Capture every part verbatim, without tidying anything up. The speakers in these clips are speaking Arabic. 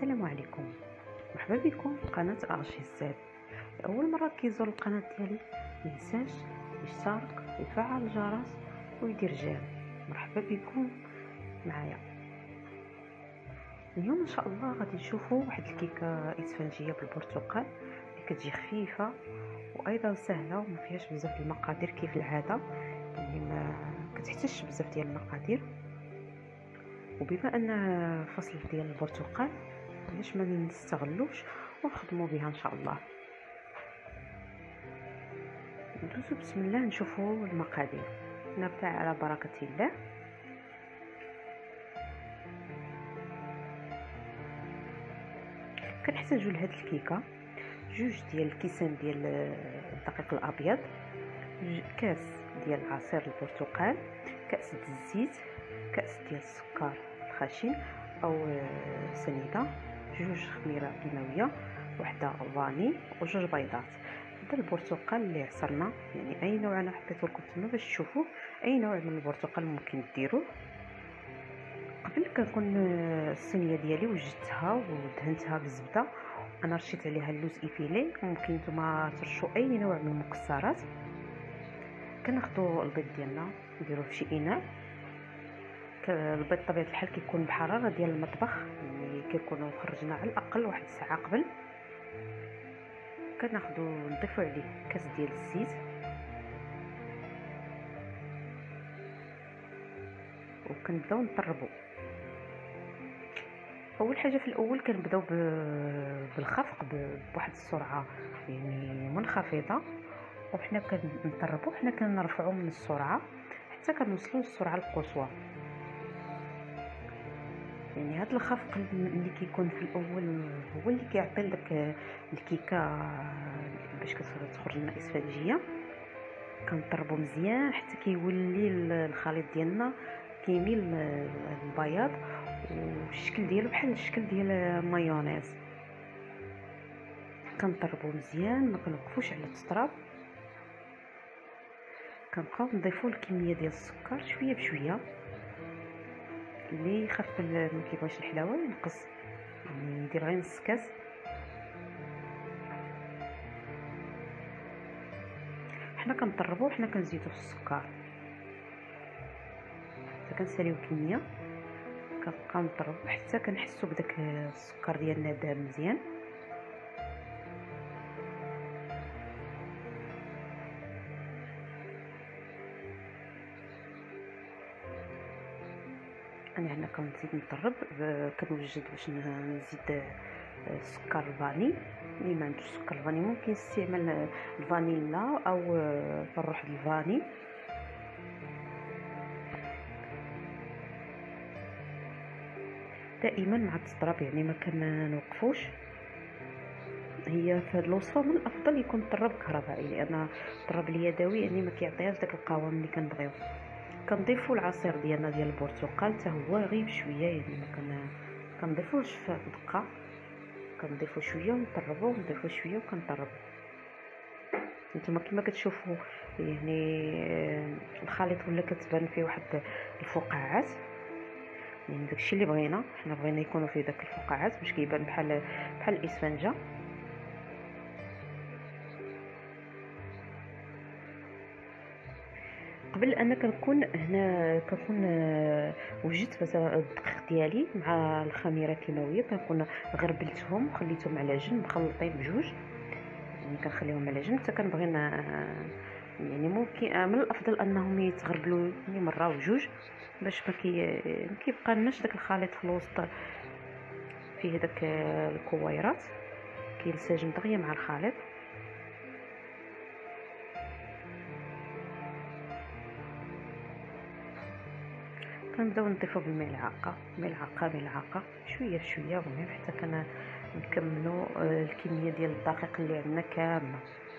السلام عليكم. مرحبا بكم في قناه ارشيزاد. اول مره كيزور القناه ديالي ما ينساش يشترك ويفعل الجرس ويدير جيم. مرحبا بكم معايا. اليوم ان شاء الله غادي نشوفوا واحد الكيكه اسفنجيه بالبرتقال اللي كتجي خفيفه وايضا سهله وما فيهاش بزاف ديال المقادير كيف العاده، اللي ما كتحتاجش بزاف ديال المقادير. وبما ان فصل ديال البرتقال علاش ما نستغلوش ونخدموا بها ان شاء الله. ندوزو بسم الله نشوفوا المقادير. نبدا على بركه الله. كنحتاجوا لهاد الكيكه جوج ديال الكيسان ديال الدقيق الابيض، كاس ديال عصير البرتقال، كاس ديال الزيت، كاس ديال السكر الخشن او سنيده، جوج خميره كيماويه، وحده فاني، وجوج بيضات. هذا البرتقال اللي عصرنا، يعني اي نوع انا حطيته لكم تما باش تشوفوا اي نوع من البرتقال ممكن ديروه. قبل كنكون الصينيه ديالي وجدتها ودهنتها بالزبده، انا رشيت عليها اللوز ايفيلي، ممكن نتوما ترشوا اي نوع من المكسرات. كناخذوا البيض ديالنا نديروه في شي اناء. البيض طبيعه الحال كيكون بحراره ديال المطبخ، يعني كيكونوا خرجنا على الاقل واحد الساعه قبل. كناخذوا نضيفوا عليه كاس ديال الزيت، وكنبداو نطربوا. اول حاجه في الاول كنبداو بالخفق بواحد السرعه يعني منخفضه، وحنا كنطربوا حنا كنرفعوا من السرعه حتى كنوصلوا للسرعه القصوى. يعني هذا الخفق اللي كيكون في الاول هو اللي كيعطي لك الكيكه باش كتخرج لنا اسفنجيه. كنطربوا مزيان حتى كيولي الخليط ديالنا كيميل البياض والشكل ديالو بحال الشكل ديال المايونيز. كنطربوا مزيان، ما كنوقفوش على التطراب. كنبقاو نضيفوا الكميه ديال السكر شويه بشويه، اللي يخف ما كيبغيش الحلاوه ينقص، يعني ندير غير نص كاس. حنا كنطربوا حنا كنزيدوا في السكر حتى كنساليو الكميه. كنبقاو نطربوا حتى كنحسوا بداك السكر ديالنا داب مزيان. انا هنا كنزيد نطرب، كنوجد باش نزيد السكر الفاني. اللي ما عندوش سكر الفاني ممكن يستعمل الفانيلا او الروح ديال الفاني. دائما مع التطراب يعني ما كنوقفوش. هي في هذه الوصفه من الافضل يكون الطراب كهربائي، لان الطراب اليدوي يعني ما كيعطيهاش داك القوام اللي كنبغيو. كنضيفوا العصير ديالنا ديال البرتقال حتى هو غير بشويه، يعني ما كن كنضيفوش في دقه، كنضيفوا شويه ونطربوا، نضيفوا شويه وكنطربوا. نتوما كما كتشوفوا يعني الخليط ولا كتبان فيه واحد الفقاعات، يعني داكشي اللي بغينا. حنا بغينا يكونوا فيه داك الفقاعات باش كيبان بحال بحال الاسفنجه. قبل انا كنكون هنا كنكون وجدت مثلا الدقيق ديالي مع الخميره الكيماويه، كنكون غربلتهم وخليتهم على جنب مخلطين بجوج، يعني كنخليهم على جنب حتى كنبغي يعني ممكن من الافضل انهم يتغربلوا يعني مره وجوج باش ما كيبقى لناش داك الخليط في الوسط فيه داك الكويرات، كينسجم دغيا مع الخليط. كنبداو نضيفو بالملعقه ملعقه ملعقه شويه بشويه المهم حتى كنا نكملوا الكميه ديال الدقيق اللي عندنا كامله.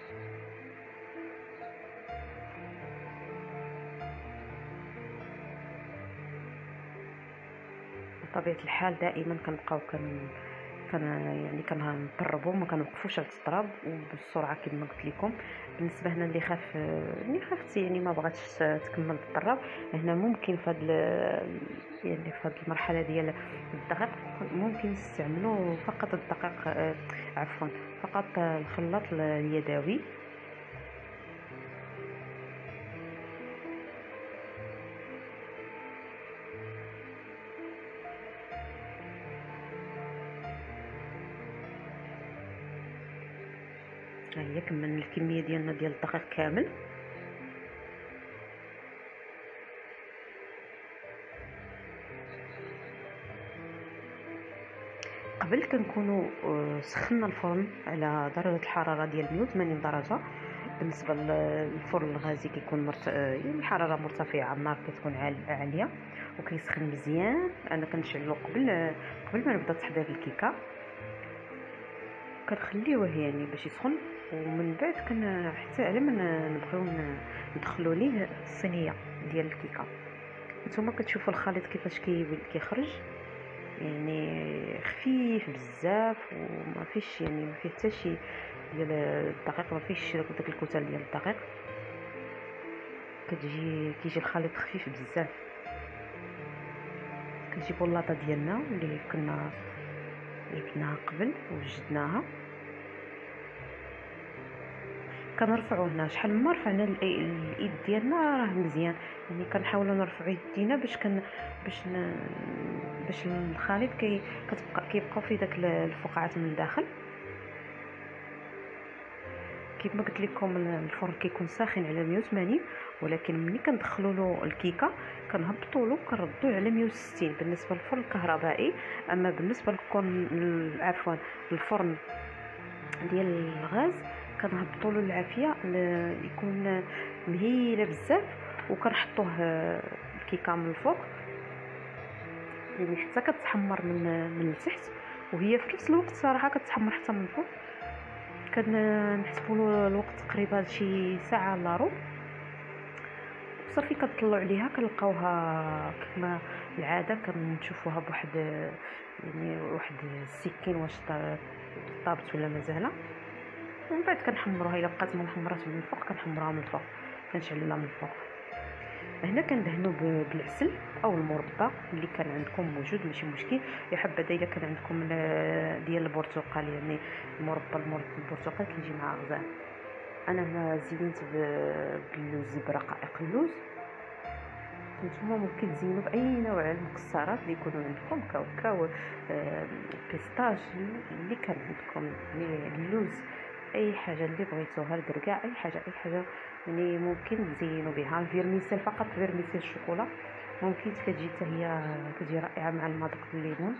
بطبيعه الحال دائما كنبقاو كن كان يعني كنطربوا، ما كنوقفوش على التطراب وبالسرعه كما قلت لكم. بالنسبه هنا اللي خاف اللي خافت يعني ما بغاتش تكمل بالطراب، هنا ممكن في هذا يعني في هذه المرحله ديال الدقيق ممكن نستعملوا فقط الدقيق، آه، عفوا فقط الخلاط اليدوي. ها هي كملنا الكميه ديالنا ديال الدقيق كامل. قبل كنكونوا آه، سخنا الفرن على درجه الحراره ديال مية وثمانين درجه. بالنسبه للفرن الغازي كيكون مرت... آه، يعني الحراره مرتفعه، النار كتكون عال- عاليه وكيسخن مزيان. انا كنشعلو قبل آه، قبل ما نبدا تحضير الكيكه، كنخليوه يعني باش يسخن، ومن بعد كن حتى على ما نبغيو ندخلوا ليه الصينيه ديال الكيكه. نتوما كتشوفوا الخليط كيفاش كي كيخرج، يعني خفيف بزاف وما فيش يعني ما فيه حتى شي ديال الدقيق، ما فيش داك الكتل ديال الدقيق. كتجي كيجي الخليط خفيف بزاف. كنجيبوا اللاطه ديالنا اللي كنا جبناها قبل وجدناها، كنرفعوا هنا شحال ما رفعنا الايد ديالنا راه مزيان، يعني كنحاولوا نرفعوا يدينا باش كن باش ن... باش الخليط كي كتبقى كيبقاو فيه داك الفقاعات من الداخل. كيف ما قلت لكم الفرن كيكون ساخن على مية وثمانين، ولكن ملي كندخلوا له الكيكه كنهبطوا له كنردوه على مية وستين بالنسبه للفرن الكهربائي. اما بالنسبه للكون عفوا الفرن ديال الغاز كنهبطوا له العافيه يكون مهيله بزاف، وكنحطوه الكيكه من الفوق يعني حتى كتحمر من من التحت، وهي في نفس الوقت صراحه كتحمر حتى من الفوق. كنحسبوا له الوقت تقريبا شي ساعه الا ربع، صافي كنطلعوا عليها كنلقاوها كما العاده كنشوفوها بواحد يعني واحد السكين واش طابت ولا مازال. ومن بعد كنحمروها، الا بقات ما محمرات من الفوق كنحمروها من الفوق، كنشعلوها من الفوق. هنا كندهنوا بالعسل او المربى اللي كان عندكم موجود ماشي مشكل. يا حبذا الا كان عندكم ديال البرتقال، يعني المربى البرتقال كيجي مع غزال. انا هنا زينت باللوز برقائق اللوز. نتوما ممكن تزينوا باي نوع المكسرات اللي يكونوا عندكم، كاوكاو، آه، بيستاش، اللي كان عندكم يعني اللوز، اي حاجه اللي بغيتوها، الكركاع، اي حاجه اي حاجه يعني ممكن تزينوا بها. الفيرميسيل فقط فيرميسيل الشوكولا ممكن كتجي حتى هي كتجي رائعه مع المذاق الليمون.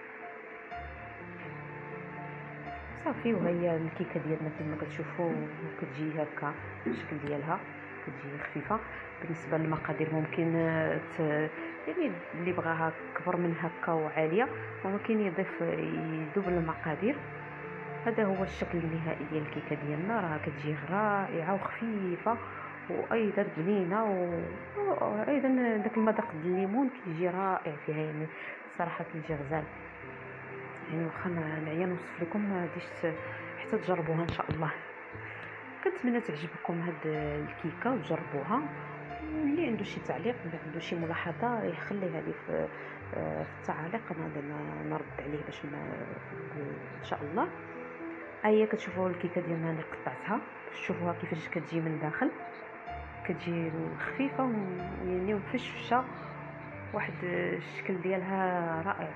صافي وهي الكيكه ديالنا كما كتشوفوا كتجي هكا الشكل ديالها، كتجي خفيفه. بالنسبه للمقادير ممكن ت... يعني اللي بغاها كبر من هكا وعاليه ممكن يضيف يدوب المقادير. هذا هو الشكل النهائي ديال الكيكه ديالنا، راه كتجي رائعه وخفيفه وايضا بنينه، وايضا داك المذاق ديال الليمون كيجي رائع فيها، يعني صراحه كيجي غزال. يعني واخا نعيا نوصف لكم ما غاديش حتى تجربوها ان شاء الله. كنتمنى تعجبكم هاد الكيكه وتجربوها، واللي عنده شي تعليق ولا عنده شي ملاحظه يخليها لي في في التعاليق، انا نرد عليه باش ما ان شاء الله. هيا كتشوفوا الكيكه ديالنا اللي قطعتها، شوفوها كيفاش كتجي من داخل، كتجي خفيفه ويعني مفشفشه، واحد الشكل ديالها رائع.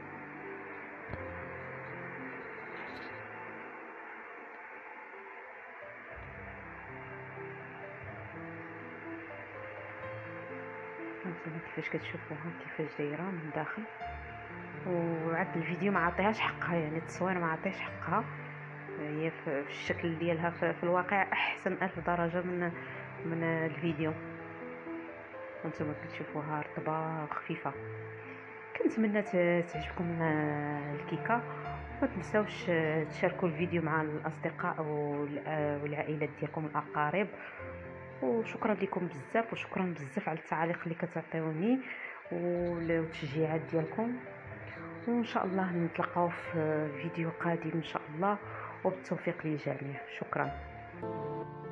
هانتوما كيفاش كتشوفوها كيفاش دايره من داخل، وعاد الفيديو ما عطيهاش حقها، يعني التصوير ما عطيهاش حقها، هي في الشكل ديالها في الواقع احسن الف درجه من من الفيديو. هانتوما كتشوفوها رطبه وخفيفه. كنتمنى تعجبكم الكيكه، وما تنساوش تشاركوا الفيديو مع الاصدقاء والعائلات ديالكم الاقارب. وشكرا لكم بزاف، وشكرا بزاف على التعاليق اللي كتعطيوني والتشجيعات ديالكم. وان شاء الله نتلاقاو في فيديو قادم ان شاء الله، وبالتوفيق للجميع. شكرا.